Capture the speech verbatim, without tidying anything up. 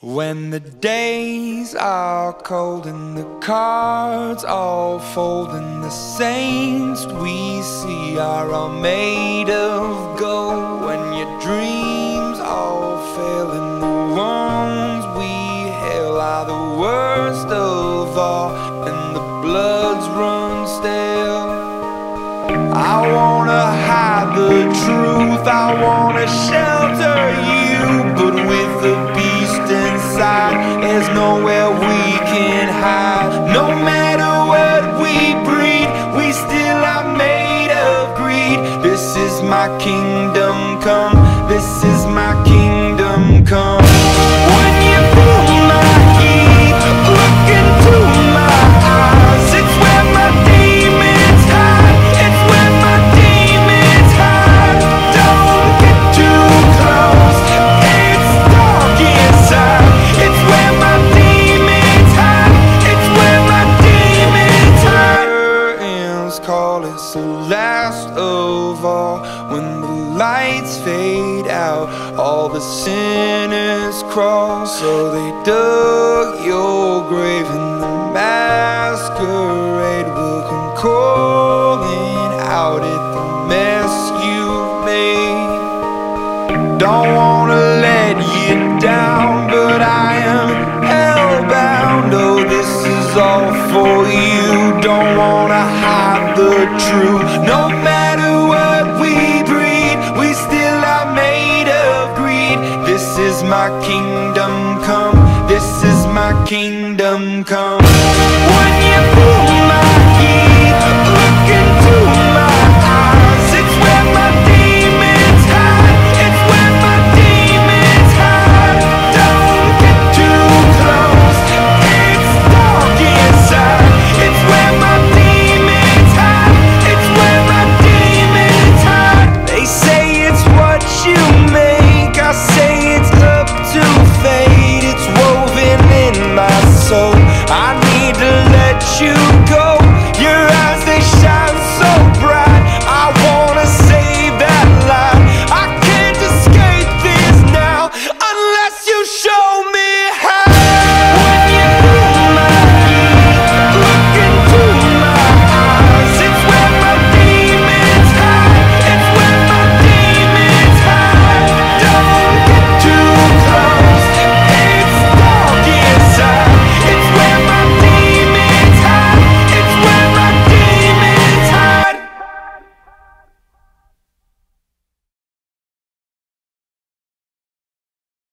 When the days are cold and the cards all fold and the saints we see are all made of gold, when your dreams all fail and the ones we hail are the worst of all and the bloods run stale, I wanna hide the truth, I wanna shelter you, but with the beast inside, there's nowhere we can hide. No matter what we breed, we still are made of greed. This is my kingdom come, this is my kingdom come. When you feel my heat, look into my eyes, it's where my demons hide, it's where my demons hide. Don't get too close, it's dark inside, it's where my demons hide, it's where my demons hide. Curtains call, it's the last of all. When the lights fade out, all the sinners crawl. So they dug your grave and the masquerade will come calling out at the mess you've made. Don't wanna let you down, but I am hellbound. Oh, this is all for you. Don't wanna hide the truth. No matter what we breed, we still are made of greed. This is my kingdom come, this is my kingdom come.